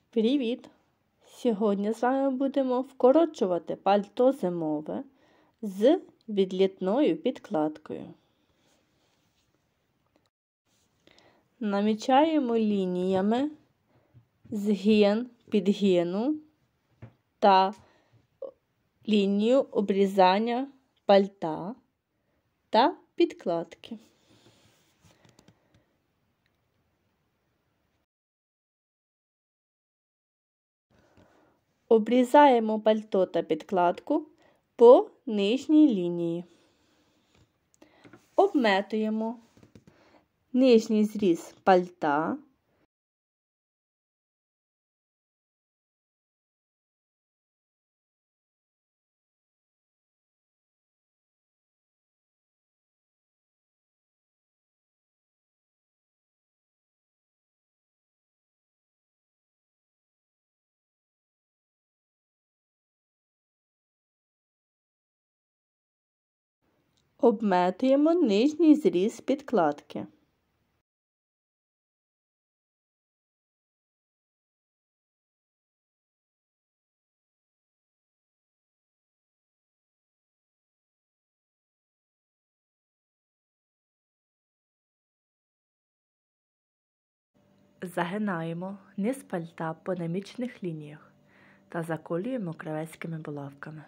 Привіт! Сьогодні з вами будемо вкорочувати пальто зимове з відлітною підкладкою. Намічаємо лініями згин підгину та лінію обрізання пальта та підкладки. Обрізаємо пальто та підкладку по нижній лінії. Обметуємо нижній зріз пальта. Обметуємо нижній зріз підкладки. Загинаємо низ пальта по намічених лініях та заколюємо кравецькими булавками.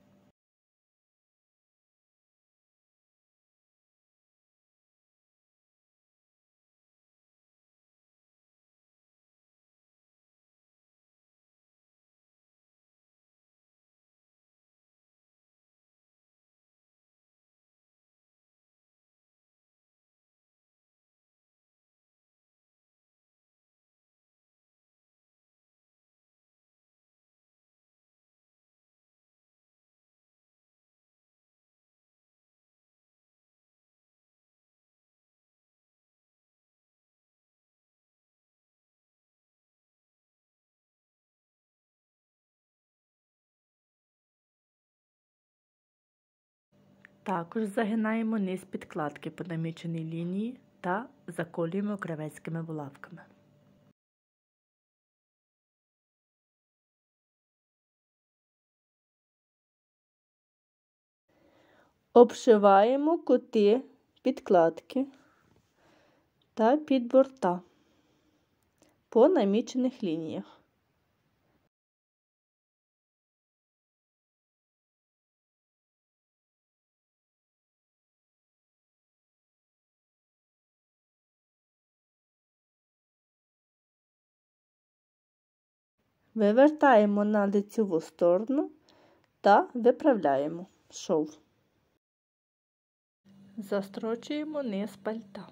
Також загинаємо низ підкладки по наміченій лінії та заколюємо кравецькими булавками. Обшиваємо кути підкладки та підборта по намічених лініях. Вивертаємо на лицеву сторону та виправляємо шов. Застрочуємо низ пальта.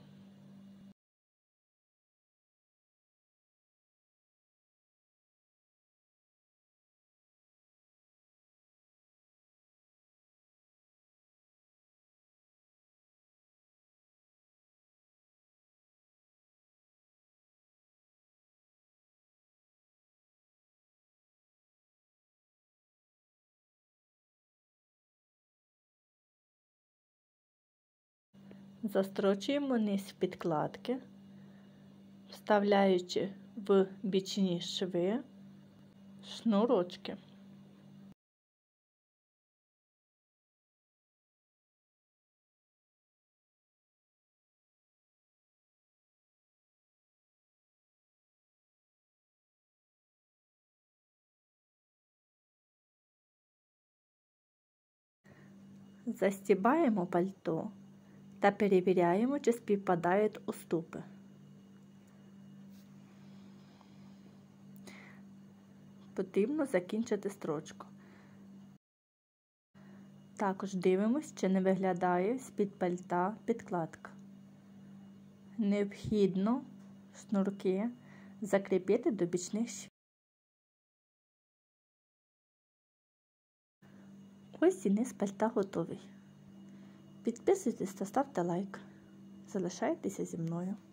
Застрочуємо низ підкладки, вставляючи в бічні шви шнурочки. Застібаємо пальто та перевіряємо, чи співпадають уступи. Потрібно закінчити строчку. Також дивимось, чи не виглядає з-під пальта підкладка. Необхідно шнурки закріпити до бічних швів. Ось і низ пальта готовий. Підписуйтесь та ставте лайк. Залишайтеся зі мною.